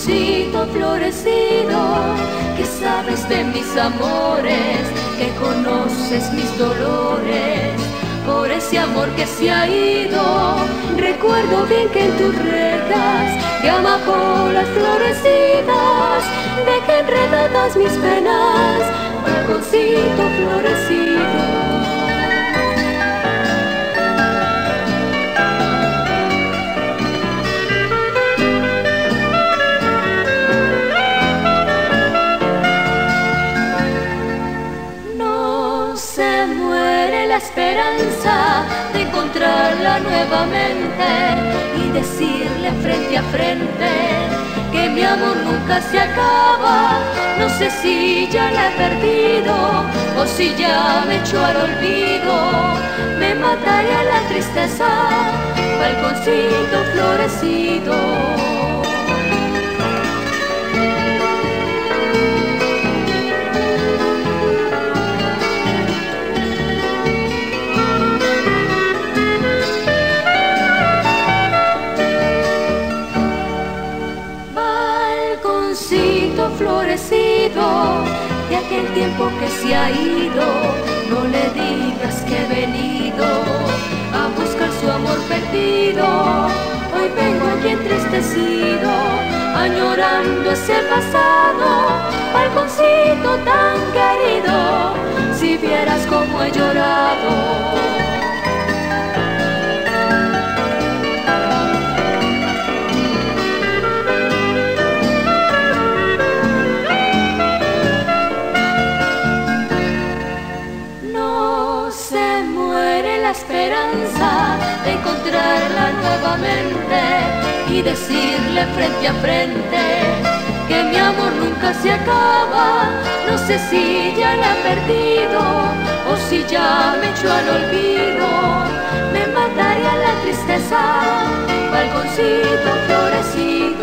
balconcito florecido, que sabes de mis amores, que conoces mis dolores. Por ese amor que se ha ido, recuerdo bien que en tus rejas de amapolas florecidas dejé enredadas mis penas, balconcito florecido. La esperanza de encontrarla nuevamente y decirle frente a frente que mi amor nunca se acaba. No sé si ya la he perdido o si ya me echó al olvido. Me mataría la tristeza, balconcito florecido. Florecido de aquel tiempo que se ha ido, no le digas que he venido a buscar su amor perdido. Hoy vengo aquí entristecido, añorando ese pasado, balconcito tan querido, si vieras cómo he llorado. Esperanza de encontrarla nuevamente y decirle frente a frente que mi amor nunca se acaba. No sé si ya la he perdido o si ya me echó al olvido. Me mataría la tristeza, balconcito florecido.